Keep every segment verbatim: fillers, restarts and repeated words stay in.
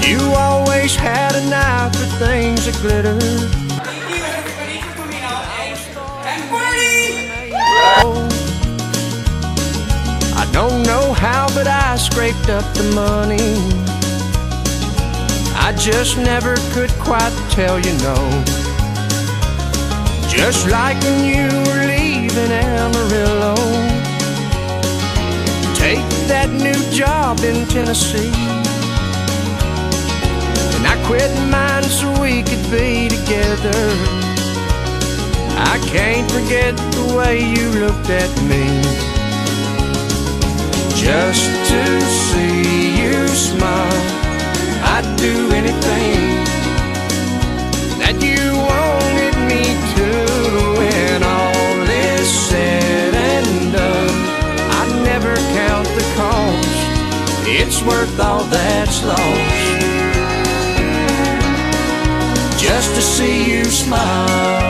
You always had an eye for things that glitter. I don't know how, but I scraped up the money. I just never could quite tell you no. Just like when you were leaving Amarillo, take that new job in Tennessee. And I quit mine so we could be together. I can't forget the way you looked at me. Just to see you smile, I'd do anything that you wanted me to. When all is said and done, I never count the cost. It's worth all that's lost, just to see you smile.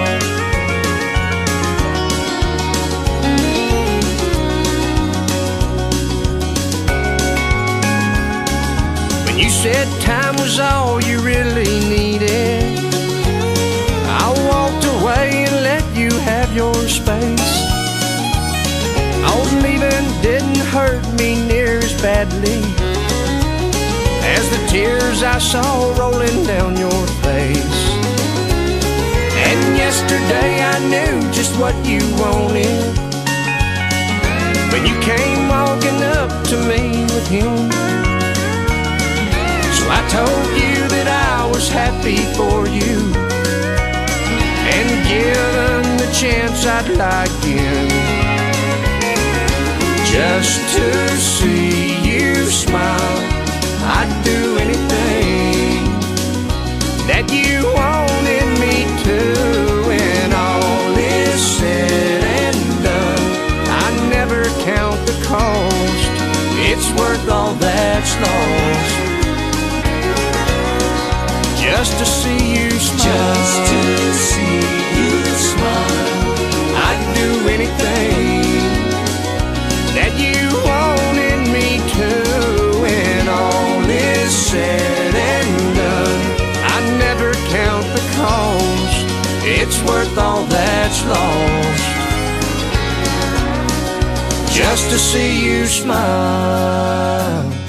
You said time was all you really needed, I walked away and let you have your space. Old leaving didn't hurt me near as badly as the tears I saw rolling down your face. And yesterday I knew just what you wanted when you came walking up to me with him. I told you that I was happy for you, and given the chance I'd like in, just to see you smile. I'd do anything that you wanted me to. When all is said and done, I never count the cost. It's worth all that's lost, just to see you smile. Just to see you smile. I'd do anything that you wanted me to. When all is said and done, I never count the cost. It's worth all that's lost, just to see you smile.